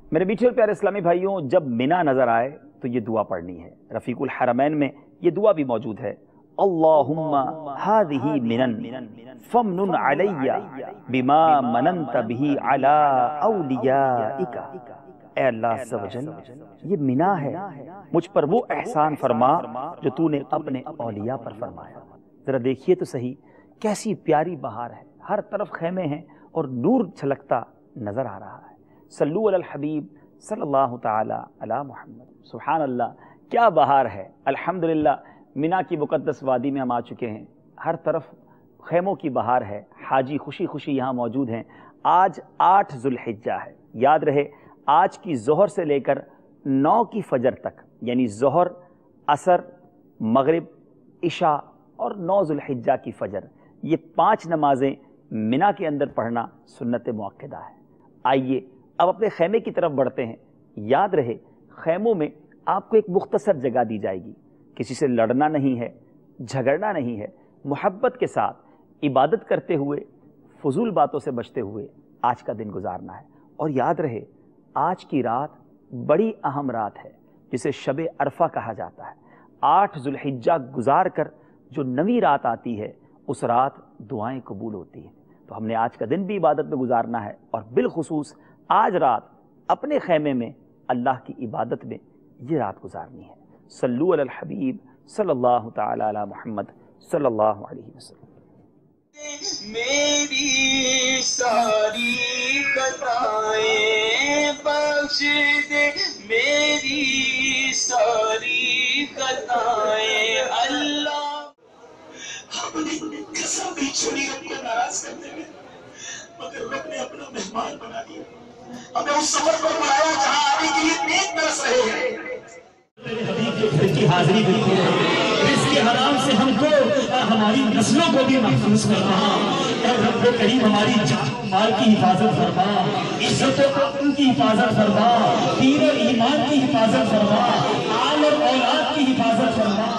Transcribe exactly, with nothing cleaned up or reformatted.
میرے میٹھے اور پیارے اسلامی بھائیوں، جب منا نظر آئے تو یہ دعا پڑھنی ہے۔ رفیق الحرمین میں یہ دعا بھی موجود ہے، اللہم ہذہ منن فمنن علی بما مننت بہ علی اولیائک۔ اے اللہ عز و جل، یہ منا ہے، مجھ پر وہ احسان فرما جو تو نے اپنے اولیاء پر فرمایا۔ ذرا دیکھیے تو صحیح، کیسی پیاری بہار ہے، ہر طرف خیمے ہیں اور نور چھلکتا نظر آ رہا ہے۔ صلو علی الحبیب صلی اللہ تعالی علی محمد۔ سبحان اللہ، کیا بہار ہے۔ الحمدللہ منا کی مقدس وادی میں ہم آ چکے ہیں، ہر طرف خیموں کی بہار ہے، حاجی خوشی خوشی یہاں موجود ہیں۔ آج آٹھ ذو الحجہ ہے، یاد رہے آج کی ظہر سے لے کر نو کی فجر تک، یعنی ظہر، عصر، مغرب، عشاء اور نو ذو الحجہ کی فجر، یہ پانچ نمازیں منا کے اندر پڑھنا سنت مؤکدہ ہے۔ آئیے اب اپنے خیمے کی طرف بڑھتے ہیں۔ یاد رہے خیموں میں آپ کو ایک مختصر جگہ دی جائے گی، کسی سے لڑنا نہیں ہے، جھگڑنا نہیں ہے، محبت کے ساتھ عبادت کرتے ہوئے، فضول باتوں سے بچتے ہوئے آج کا دن گزارنا ہے۔ اور یاد رہے آج کی رات بڑی اہم رات ہے، جسے شب عرفہ کہا جاتا ہے۔ آٹھ ذو الحجہ گزار کر جو نویں رات آتی ہے، اس رات دعائیں قبول ہوتی ہیں۔ تو ہم نے آج کا دن بھی عبادت میں گزارنا ہے، اور بالخصوص آج رات اپنے خیمے میں اللہ کی عبادت میں یہ رات گزارنی ہے۔ صلو علی الحبیب صلی اللہ تعالی علی محمد صلی اللہ علیہ وسلم۔ میری ساری خطائیں بخش دے، میری ساری خطائیں اللہ۔ ہم نے قسم بھی چھوڑی رب کو ناراض کرنے میں، مگر رب نے اپنا مہمان بنا دیا، ہمیں اس سفر پر بلایا جہاں آنے کے لیے نیک برس رہے ہیں۔ میرے حبیب کے گھر کی حاضری بھی کی ہے، رزق حرام سے ہم کو اور ہماری نسلوں کو بھی محفوظ کرنا۔ اے رب کریم ہماری جان مال کی حفاظت فرما، عزت و عقل کی حفاظت فرما، دین اور ایمان کی حفاظت فرما، آل اور اولاد کی حفاظت فرما۔